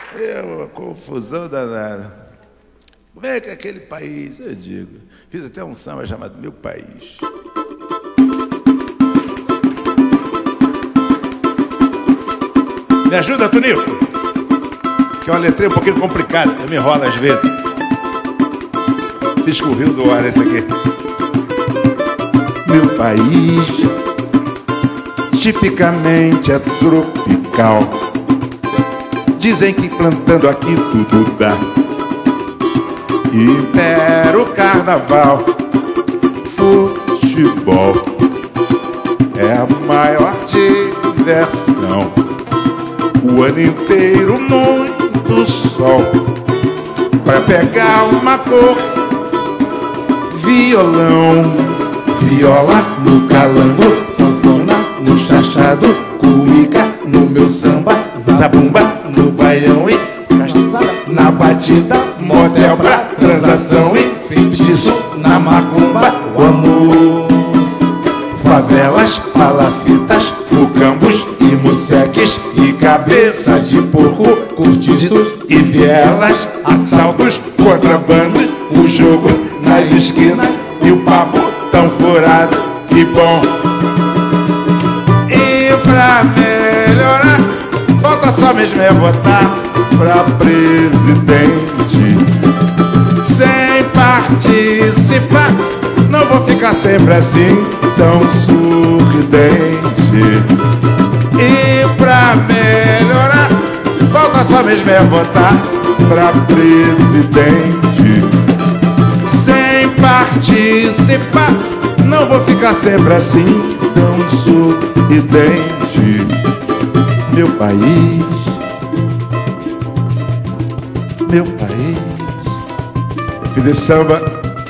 É uma confusão danada. Como é que é aquele país? Eu digo. Fiz até um samba chamado Meu País. Me ajuda, Tonico? Que é uma letrinha um pouquinho complicada, eu me enrolo às vezes. Fiz com o Rio do Ar esse aqui. Meu país tipicamente é tropical. Dizem que plantando aqui tudo dá. Impera o carnaval. Futebol é a maior diversão. O ano inteiro muito sol. Pra pegar uma cor, violão, viola no calango, sanfona no chachado, cuíca no meu samba, zabumba no baião e cachaçada na batida, motel pra transação e feitiço na macumba, o amor. Favelas, palafitas, mucambos e museques e cabeça de porco, cortiço e vielas, assaltos, contrabandos, o jogo nas esquinas e o papo tão furado, que bom. E pra melhorar, falta só mesmo é votar pra presidente. Sem participar, não vou ficar sempre assim, tão sorridente. E pra melhorar, falta só mesmo é votar pra presidente. Sem participar, não vou ficar sempre assim, tão sorridente. Meu país, meu país. Eu fiz esse samba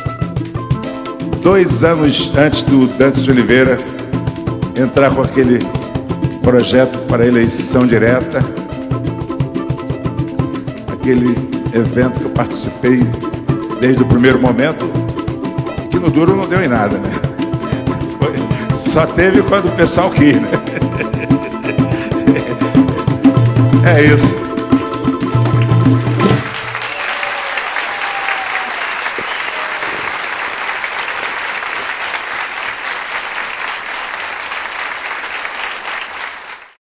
2 anos antes do Dantas de Oliveira entrar com aquele projeto para eleição direta, aquele evento que eu participei desde o primeiro momento, que no duro não deu em nada, né? Só teve quando o pessoal quis, né? É isso.